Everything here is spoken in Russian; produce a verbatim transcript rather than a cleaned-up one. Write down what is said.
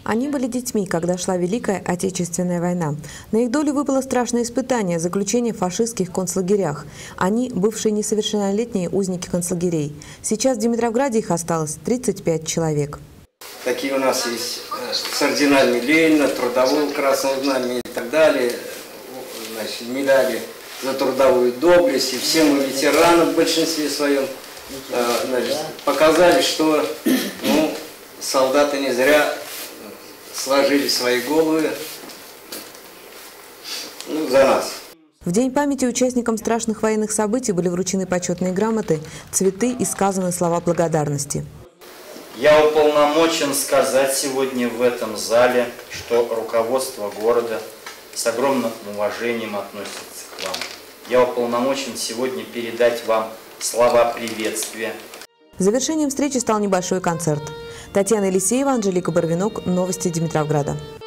Они были детьми, когда шла Великая Отечественная война. На их долю выпало страшное испытание – заключение в фашистских концлагерях. Они – бывшие несовершеннолетние узники концлагерей. Сейчас в Димитровграде их осталось тридцать пять человек. Такие у нас есть с орденами Ленина, трудового Красного Знамени и так далее, значит, медали за трудовую доблесть. И все мы ветераны в большинстве своем, значит, показали, что ну, солдаты не зря сложили свои головы ну, за нас. В день памяти участникам страшных военных событий были вручены почетные грамоты, цветы и сказаны слова благодарности. Я уполномочен сказать сегодня в этом зале, что руководство города с огромным уважением относится к вам. Я уполномочен сегодня передать вам слова приветствия. Завершением встречи стал небольшой концерт. Татьяна Елисеева, Анжелика Барвинок. Новости Димитровграда.